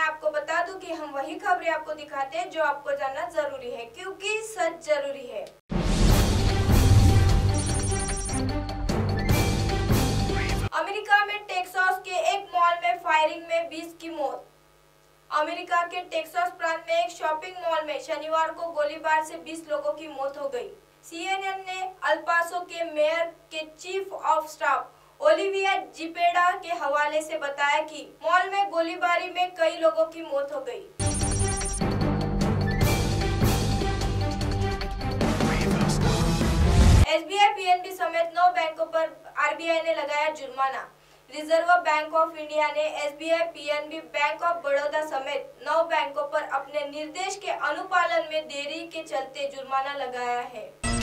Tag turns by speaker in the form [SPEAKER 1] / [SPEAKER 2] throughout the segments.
[SPEAKER 1] आपको बता दूं कि हम वही खबरें आपको दिखाते हैं जो आपको जानना जरूरी है, क्योंकि सच जरूरी है। अमेरिका में टेक्सास के एक मॉल में फायरिंग में 20 की मौत। अमेरिका के टेक्सास प्रांत में एक शॉपिंग मॉल में शनिवार को गोलीबार से 20 लोगों की मौत हो गई। CNN ने अल पासो के मेयर के chief of staff Olivia Zepeda के हवाले से बताया कि मॉल में गोलीबारी में कई लोगों की मौत हो गई। SBI PNB समेत 9 बैंकों पर RBI ने लगाया जुर्माना। रिजर्व बैंक ऑफ इंडिया ने SBI PNB, bank of Baroda समेत 9 बैंकों पर अपने निर्देश के अनुपालन में देरी के चलते जुर्माना लगाया है।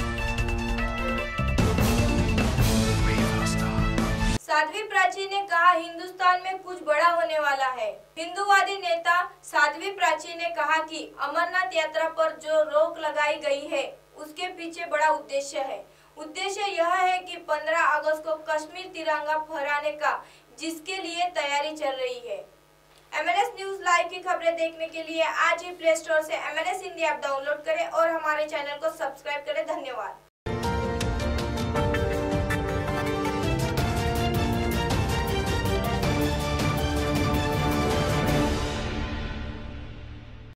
[SPEAKER 1] साध्वी प्राची ने कहा, हिंदुस्तान में कुछ बड़ा होने वाला है। हिंदूवादी नेता साध्वी प्राची ने कहा कि अमरनाथ यात्रा पर जो रोक लगाई गई है उसके पीछे बड़ा उद्देश्य है। उद्देश्य यह है कि 15 अगस्त को कश्मीर तिरंगा फहराने का, जिसके लिए तैयारी चल रही है। MNS न्यूज लाइव की खबरें देखने के लिए आज ही प्ले स्टोर से MNS हिंदी ऐप डाउनलोड करें और हमारे चैनल को सब्सक्राइब करें। धन्यवाद।